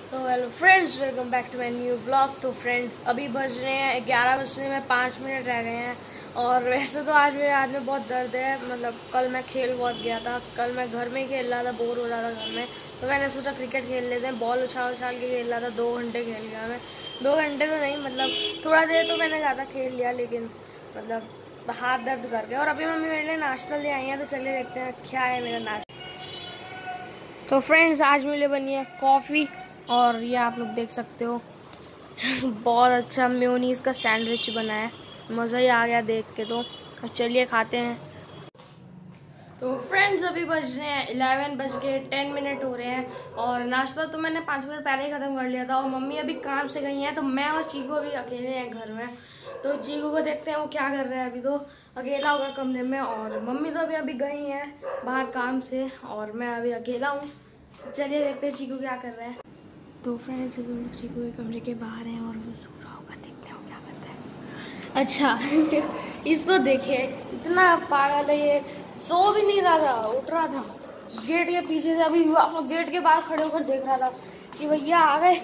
तो hello friends, welcome back to my new blog. तो friends, अभी बज रहे हैं 11 बजने में 5 मिनट रह गए हैं। और वैसे तो आज मेरे हाथ में बहुत दर्द है। मतलब कल मैं खेल बहुत गया था। कल मैं घर में ही खेल रहा था, बोर हो रहा था घर में। तो मैंने सोचा क्रिकेट खेल लेते हैं। बॉल उछाल उछाल के खेल रहा था, 2 घंटे खेल गया मैं। 2 घंटे तो नहीं, मतलब थोड़ा देर तो मैंने ज़्यादा खेल लिया, लेकिन मतलब हाथ दर्द कर गया। और अभी मम्मी मेरे लिए नाश्ता ले आई है, तो चलिए देखते हैं क्या है मेरा नाश्ता। तो फ्रेंड्स, आज मेरे लिए बनी है कॉफ़ी, और ये आप लोग देख सकते हो बहुत अच्छा मेयोनीज का सैंडविच बना है। मज़ा ही आ गया देख के। तो चलिए खाते हैं। तो फ्रेंड्स, अभी बज रहे हैं 11 बज के 10 मिनट हो रहे हैं। और नाश्ता तो मैंने 5 मिनट पहले ही ख़त्म कर लिया था। और मम्मी अभी काम से गई हैं, तो मैं और चीकू अभी अकेले हैं घर में। तो चीकू को देखते हैं वो क्या कर रहे हैं। अभी तो अकेला होगा कमरे में, और मम्मी तो अभी गई हैं बाहर काम से, और मैं अभी अकेला हूँ। चलिए देखते हैं चीकू क्या कर रहे हैं। तो फ्रेंड्स, चीकू के कमरे के बाहर हैं और वो सो रहा होगा। देखते हैं क्या करता है। अच्छा इसको देखिए, इतना पागल है ये। सो भी नहीं रहा था, उठ रहा था गेट के पीछे से। अभी गेट के बाहर खड़े होकर देख रहा था कि भैया आ गए।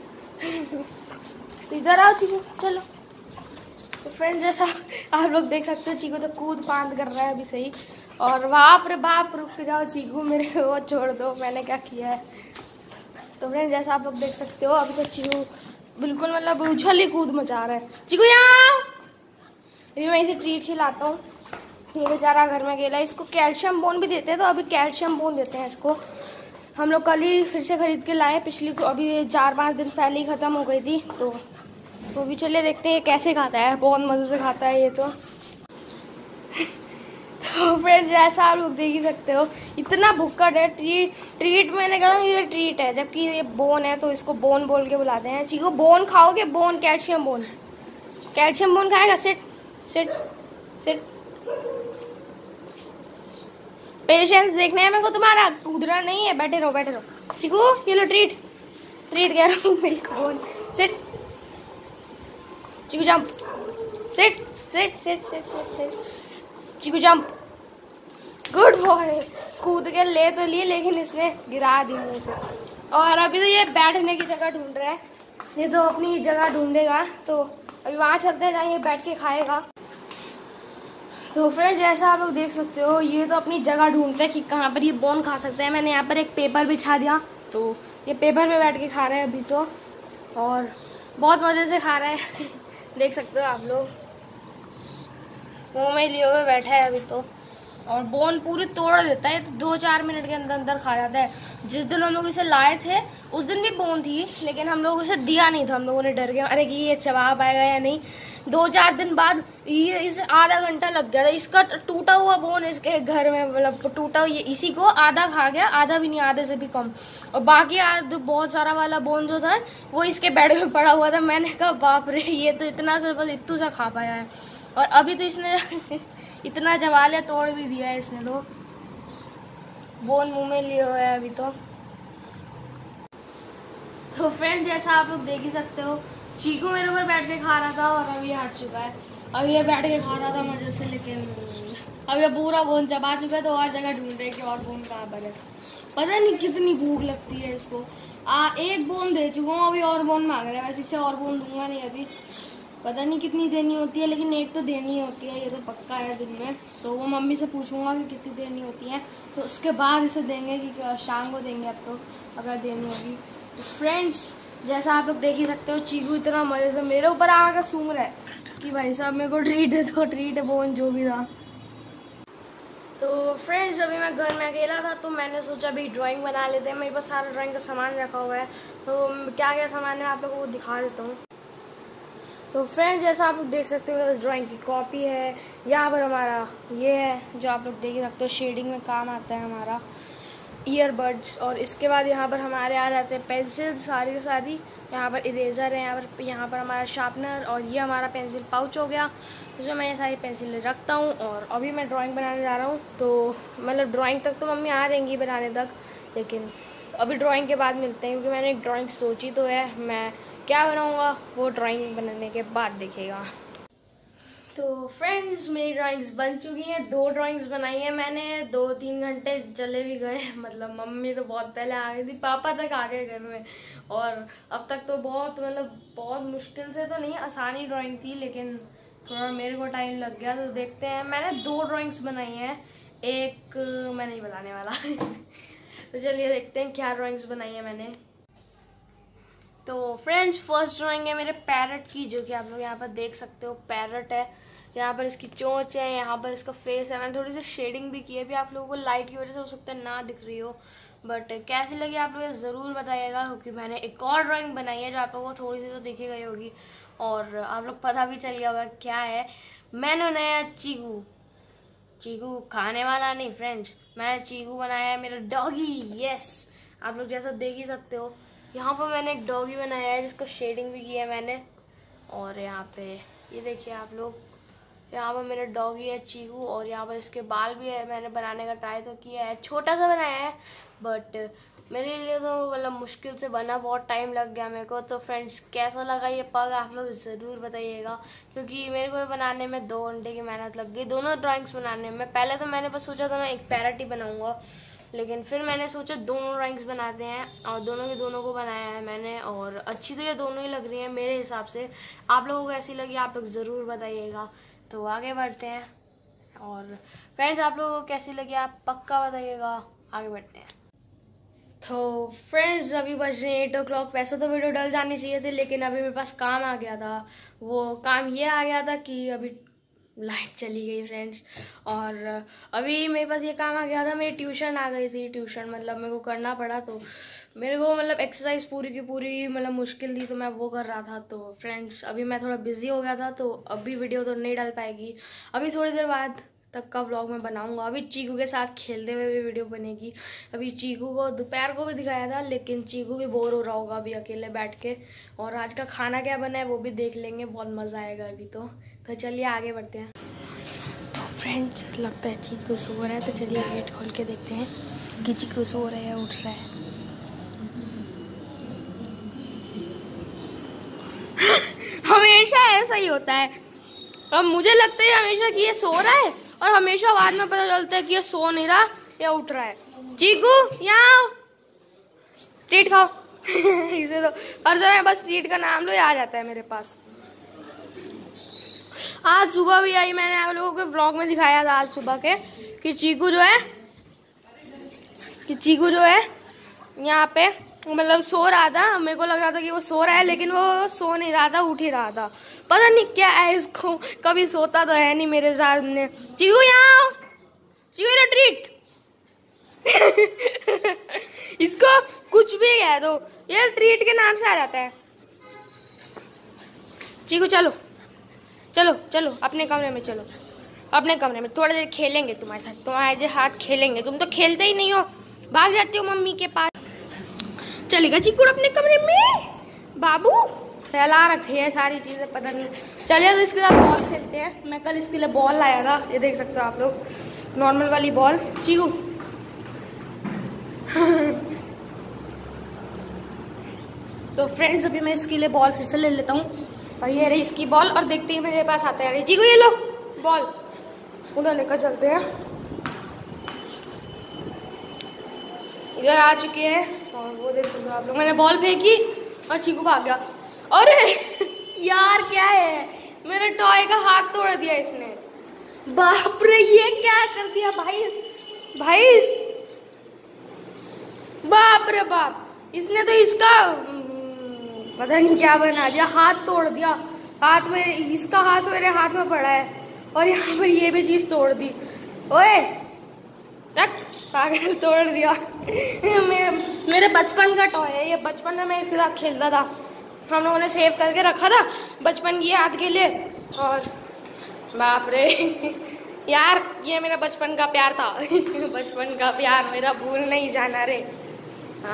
तो इधर आओ चीकू, चलो। तो फ्रेंड्स, जैसा आप लोग देख सकते हो, चीकू तो कूद फांद कर रहा है अभी सही। और बाप रे बाप, रुक जाओ चीकू, मेरे को छोड़ दो, मैंने क्या किया है। तो फ्रेंड्स, जैसा आप लोग देख सकते हो, अभी तो चीकू बिल्कुल मतलब उछल ही कूद मचा रहा है। चीकू यहाँ, अभी मैं इसे ट्रीट खिलाता हूँ। ये बेचारा घर में अकेला है। इसको कैल्शियम बोन भी देते हैं, तो अभी कैल्शियम बोन देते हैं इसको। हम लोग कल ही फिर से खरीद के लाए, पिछली को अभी 4-5 दिन पहले ही ख़त्म हो गई थी। तो भी चलिए देखते हैं ये कैसे खाता है। बहुत मज़े से खाता है ये तो। तो फ्रेंड्स, जैसा आप लोग देख ही सकते हो, इतना भुक्कड़ है। ट्रीट मैंने कहा ये ट्रीट है, जबकि ये बोन है, तो इसको बोन बोल के बुलाते हैं। चीकू बोन खाओगे? Bone, calcium bone. Calcium bone खाएगा? Sit sit sit. पेशेंस देखना है मेरे को तुम्हारा, कूदना नहीं है। बैठे रहो बैठे रहो। चीकू ये लो ट्रीट, ट्रीट कह रहा हूँ, milk bone. Sit Chiku, jump. Sit sit sit sit sit sit. Chiku jump. Good boy. कूद के ले तो लिए, लेकिन इसने गिरा दी मुझे से। और अभी तो ये बैठने की जगह ढूंढ रहा है। ये तो अपनी जगह ढूंढेगा, तो अभी वहाँ चलते हैं जहाँ ये बैठ के खाएगा। तो फ्रेंड्स, जैसा आप लोग देख सकते हो, ये तो अपनी जगह ढूंढते हैं कि कहाँ पर ये बोन खा सकते हैं। मैंने यहाँ पर एक पेपर बिछा दिया, तो ये पेपर पे बैठ के खा रहा है अभी तो, और बहुत मज़े से खा रहा है। देख सकते हो आप लोग, मुँह में लिए हुए बैठा है अभी तो। और बोन पूरी तोड़ देता है, तो 2-4 मिनट के अंदर अंदर खा जाता है। जिस दिन हम लोग इसे लाए थे, उस दिन भी बोन थी, लेकिन हम लोग इसे दिया नहीं था। हम लोगों ने डर गया, अरे कि ये चबा पाएगा या नहीं। 2-4 दिन बाद ये इसे आधा घंटा लग गया था। इसका टूटा हुआ बोन इसके घर में, मतलब टूटा, ये इसी को आधा खा गया, आधा भी नहीं, आधे से भी कम। और बाकी बहुत सारा वाला बोन जो था, वो इसके बेड में पड़ा हुआ था। मैंने कहा बाप रे, ये तो इतना सा, बस इतू सा खा पाया है। और अभी तो इसने इतना चबा लिया, तोड़ भी दिया है इसने। तो बोन मुंह में लिए हुए है अभी तो। तो फ्रेंड, जैसा आप लोग देख ही सकते हो, चीकू मेरे ऊपर बैठ के खा रहा था, और अभी हट चुका है। अभी ये बैठ के खा रहा था मजे से, लेकिन अब ये पूरा बोन चबा चुका है। तो और जगह ढूंढ रहे कि और बोन कहाँ पर है। पता नहीं कितनी भूख लगती है इसको। एक बोन दे चुका हूँ, अभी और बोन मांग रहा है। वैसे इससे और बोन दूंगा नहीं अभी, पता नहीं कितनी देनी होती है, लेकिन एक तो देनी होती है, ये तो पक्का है दिन में। तो वो मम्मी से पूछूंगा कि कितनी देनी होती है, तो उसके बाद इसे देंगे कि शाम को देंगे, अब तो अगर देनी होगी। तो फ्रेंड्स, जैसा आप लोग देख ही सकते हो, चीकू इतना मज़े से मेरे ऊपर आकर सूंघ रहा है कि भाई साहब मेरे को ट्रीट है, तो ट्रीट है, बोन जो भी था। तो फ्रेंड्स, अभी मैं घर में अकेला था, तो मैंने सोचा अभी ड्राइंग बना लेते हैं। मेरे पास सारा ड्राइंग का सामान रखा हुआ है, तो क्या क्या सामान है आप लोगों को दिखा देता हूँ। तो फ्रेंड्स, जैसा आप लोग देख सकते हो, ड्राइंग की कॉपी है। यहाँ पर हमारा ये है, जो आप लोग देख सकते हो, शेडिंग में काम आता है हमारा, ईयरबड्स। और इसके बाद यहाँ पर हमारे आ जाते हैं पेंसिल सारी की सारी। यहाँ पर इरेज़र है, यहाँ पर हमारा शार्पनर, और ये हमारा पेंसिल पाउच हो गया, इसमें मैं ये सारी पेंसिलें रखता हूँ। और अभी मैं ड्राइंग बनाने जा रहा हूँ। तो मतलब ड्राइंग तक तो मम्मी आ जाएंगी बनाने तक, लेकिन अभी ड्राइंग के बाद मिलते हैं, क्योंकि मैंने एक ड्राइंग सोची तो है। मैं क्या बनाऊँगा वो ड्राइंग बनाने के बाद देखिएगा। तो फ्रेंड्स मेरी ड्राइंग्स बन चुकी हैं। 2 ड्राइंग्स बनाई हैं मैंने, 2-3 घंटे चले भी गए। मतलब मम्मी तो बहुत पहले आ गई थी, पापा तक आ गए घर में। और अब तक तो बहुत मुश्किल से तो नहीं, आसानी ड्राइंग थी, लेकिन थोड़ा मेरे को टाइम लग गया। तो देखते हैं, मैंने 2 ड्राइंग्स बनाई हैं, एक मैं नहीं बताने वाला। तो चलिए देखते हैं क्या ड्राइंग्स बनाई है मैंने। तो फ्रेंड्स फर्स्ट ड्राइंग है मेरे पैरट की, जो कि आप लोग यहाँ पर देख सकते हो। पैरट है, यहाँ पर इसकी चोंच है, यहाँ पर इसका फेस है। मैंने थोड़ी सी शेडिंग भी की है, भी आप लोगों को लाइट की वजह से हो सकता है ना दिख रही हो, बट कैसी लगी आप लोग ज़रूर बताइएगा। क्योंकि मैंने एक और ड्राइंग बनाई है जो आप लोगों को थोड़ी सी तो दिखी गई होगी, और आप लोग पता भी चल गया होगा क्या है। मैंने बनाया चीकू। चीकू खाने वाला नहीं फ्रेंड्स, मैंने चीकू बनाया है मेरा डॉगी। यस, आप लोग जैसा देख ही सकते हो। यहाँ पर मैंने एक डॉगी बनाया है जिसको शेडिंग भी की है मैंने। और यहाँ पे ये देखिए आप लोग, यहाँ पर मेरा डॉगी है चीकू, और यहाँ पर इसके बाल भी है। मैंने बनाने का ट्राई तो किया है, छोटा सा बनाया है, बट मेरे लिए तो मतलब मुश्किल से बना, बहुत टाइम लग गया मेरे को। तो फ्रेंड्स कैसा लगा ये पग आप लोग ज़रूर बताइएगा, क्योंकि मेरे को बनाने में 2 घंटे की मेहनत लग गई, दोनों ड्राइंग्स बनाने में। पहले तो मैंने बस सोचा था मैं एक पैरट ही बनाऊँगा, लेकिन फिर मैंने सोचा दोनों ड्राइंग्स बनाते हैं, और दोनों के दोनों को बनाया है मैंने। और अच्छी तो ये दोनों ही लग रही हैं मेरे हिसाब से। आप लोगों को ऐसी लगी आप लोग ज़रूर बताइएगा। तो आगे बढ़ते हैं, और फ्रेंड्स आप लोगों को कैसी लगी आप पक्का बताइएगा। आगे बढ़ते हैं। तो फ्रेंड्स अभी बज रहे हैं 8 o'clock। वैसे तो वीडियो डल जानी चाहिए थी, लेकिन अभी मेरे पास काम आ गया था। वो काम ये आ गया था कि अभी लाइट चली गई फ्रेंड्स, और अभी मेरे पास ये काम आ गया था, मेरी ट्यूशन आ गई थी। ट्यूशन मतलब मेरे को करना पड़ा, तो मेरे को मतलब एक्सरसाइज पूरी की पूरी मतलब मुश्किल थी, तो मैं वो कर रहा था। तो फ्रेंड्स अभी मैं थोड़ा बिजी हो गया था, तो अभी वीडियो तो नहीं डल पाएगी। अभी थोड़ी देर बाद तक का व्लॉग मैं बनाऊंगा। अभी चीकू के साथ खेलते हुए भी वीडियो बनेगी। अभी चीकू को दोपहर को भी दिखाया था, लेकिन चीकू भी बोर हो रहा होगा अभी अकेले बैठ के। और आज का खाना क्या बना है वो भी देख लेंगे, बहुत मज़ा आएगा अभी तो चलिए आगे बढ़ते हैं। तो फ्रेंड्स लगता है चीकू सो रहा है, तो चलिए गेट खोल के देखते हैं कि चीकू सो रहा है उठ रहा है। हमेशा ऐसा ही होता है, अब मुझे लगता है हमेशा कि ये सो रहा है, और हमेशा बाद में पता चलता है कि ये सो नहीं रहा, ये उठ रहा है। चीकू यहाँ आओ, ट्रीट खाओ। इसे तो हर समय बस ट्रीट का नाम लो, ये आ जाता है मेरे पास। आज सुबह भी आई, मैंने आप लोगों के व्लॉग में दिखाया था आज सुबह के, कि चीकू जो है यहाँ पे मतलब सो रहा था। मेरे को लग रहा था कि वो सो रहा है, लेकिन वो सो नहीं रहा था, उठ ही रहा था। पता नहीं क्या है इसको, कभी सोता तो है नहीं मेरे सामने। चीकू यहाँ आओ, चीकू लो ट्रीट। इसको कुछ भी कह दो, ये ट्रीट के नाम से आ जाता है। चीकू चलो चलो चलो अपने कमरे में, चलो अपने कमरे में, थोड़ी देर खेलेंगे तुम्हारे साथ, तुम्हारे हाथ खेलेंगे। तुम तो खेलते ही नहीं हो, भाग जाती हो मम्मी के पास। चलेगा चीकू अपने कमरे में, बाबू फैला रखी है सारी चीजें, पता नहीं। चलिए तो इसके साथ बॉल खेलते हैं। मैं कल इसके लिए बॉल लाया था, ये देख सकते हो आप लोग, नॉर्मल वाली बॉल। चीकू तो फ्रेंड्स अभी मैं इसके लिए बॉल फिर से ले लेता हूँ, और ये रही इसकी बॉल, और देखते हैं मेरे पास आता है। चीकू ये लो बॉल, उधर लेकर चलते हैं। इधर आ चुके हैं, और वो देख सकते हो आप लोग, मैंने बॉल फेंकी और चीकू भाग गया। अरे यार क्या है, मेरे टॉय का हाथ तोड़ दिया इसने। बाप रे ये क्या कर दिया भाई, बाप रे बाप, इसने तो इसका पता नहीं क्या बना दिया, हाथ तोड़ दिया। हाथ में इसका हाथ मेरे हाथ में पड़ा है, और यहाँ पर ये भी चीज तोड़ दी। ओए पागल, तोड़ दिया। मेरे बचपन का टॉय है ये, बचपन में मैं इसके साथ खेलता था, हम लोगों ने सेव करके रखा था बचपन की याद के लिए। और बाप रे यार ये मेरा बचपन का प्यार था। बचपन का प्यार मेरा भूल नहीं जाना रे। हाँ,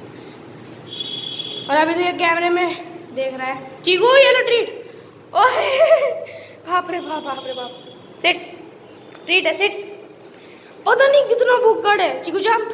और अभी तो ये कैमरे में देख रहा है। चीकू ये लो ट्रीट। ओह बाप रे बाप, बाप रे बाप, सिट, ट्रीट है सिट। पता नहीं कितना भूखड़ है। चीकू जंप,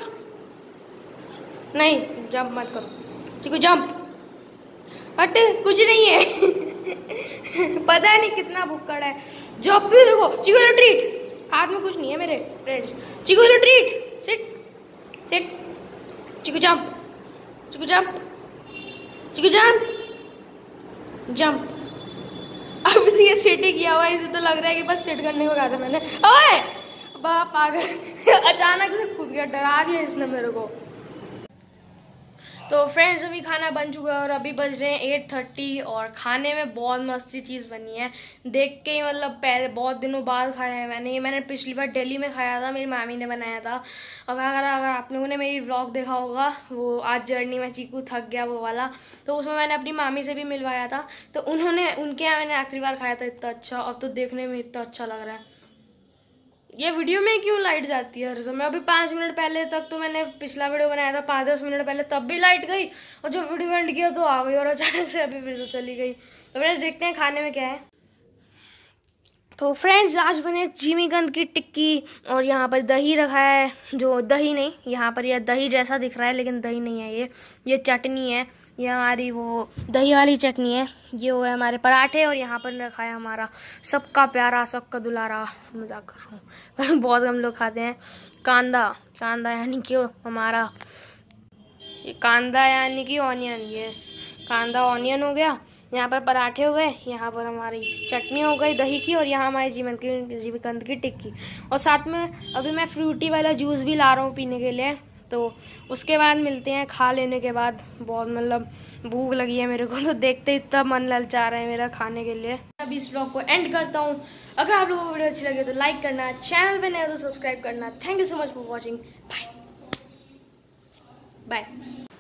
नहीं जंप मत करो, चीकू जंप, हट, कुछ नहीं है। पता नहीं कितना भुक्कड़ है। जब भी देखो चिकू लो ट्रीट, हाथ में कुछ नहीं है मेरे फ्रेंड्स। चिकू लो treat, sit sit, Chiku jump, Chiku jump, Chiku jump jump. अब ये सिट ही किया हुआ है, इसे तो लग रहा है कि बस सिट करने को कहा था मैंने। ओए बाप पागल अचानक से कूद गया, डरा दिया इसने मेरे को। तो फ्रेंड्स अभी खाना बन चुका है और अभी बज रहे हैं 8:30 और खाने में बहुत मस्ती चीज़ बनी है। देख के ही मतलब पहले बहुत दिनों बाद खाया है मैंने पिछली बार दिल्ली में खाया था, मेरी मामी ने बनाया था। और अगर आप लोगों ने मेरी व्लॉग देखा होगा, वो आज जर्नी में चीकू थक गया वो वाला, तो उसमें मैंने अपनी मामी से भी मिलवाया था। तो उनके यहाँ मैंने आखिरी बार खाया था इतना अच्छा, अब तो देखने में इतना अच्छा लग रहा है। ये वीडियो में क्यों लाइट जाती है हर समय? अभी 5 मिनट पहले तक तो मैंने पिछला वीडियो बनाया था, 5-10 मिनट पहले, तब भी लाइट गई और जब वीडियो एंड किया तो आ गई और अचानक से अभी फिर तो चली गई। तो फ्रेंड्स देखते हैं खाने में क्या है। तो फ्रेंड्स आज बने जिमीकंद की टिक्की और यहाँ पर दही रखा है, जो दही नहीं, यहाँ पर यह दही जैसा दिख रहा है लेकिन दही नहीं है, ये चटनी है, ये हमारी वो दही वाली चटनी है। ये वो है हमारे पराठे और यहाँ पर रखा है हमारा सबका प्यारा सबका दुलारा, मजाक कर रहा हूँ बहुत कम लोग खाते हैं, कांदा यानी कि हमारा ये कांदा यानी कि ऑनियन, यस कांदा ऑनियन हो गया। यहाँ पर पराठे हो गए, यहाँ पर हमारी चटनी हो गई दही की और यहाँ हमारी जिमीकंद की टिक्की। और साथ में अभी मैं फ्रूटी वाला जूस भी ला रहा हूँ पीने के लिए। तो उसके बाद मिलते हैं खा लेने के बाद। बहुत मतलब भूख लगी है मेरे को, तो देखते इतना मन ललचा रहा है मेरा खाने के लिए। अभी इस व्लॉग को एंड करता हूँ। अगर आप लोगों को वीडियो अच्छी लगे तो लाइक करना, चैनल पे नए हो तो सब्सक्राइब करना। Thank you so much for watching. Bye bye.